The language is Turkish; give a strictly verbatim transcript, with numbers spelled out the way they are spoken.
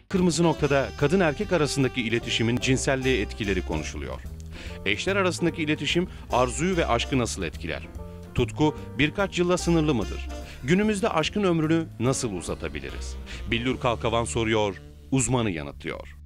Kırmızı Nokta'da kadın erkek arasındaki iletişimin cinselliğe etkileri konuşuluyor. Eşler arasındaki iletişim arzuyu ve aşkı nasıl etkiler? Tutku birkaç yılla sınırlı mıdır? Günümüzde aşkın ömrünü nasıl uzatabiliriz? Billur Kalkavan soruyor, uzmanı yanıtlıyor.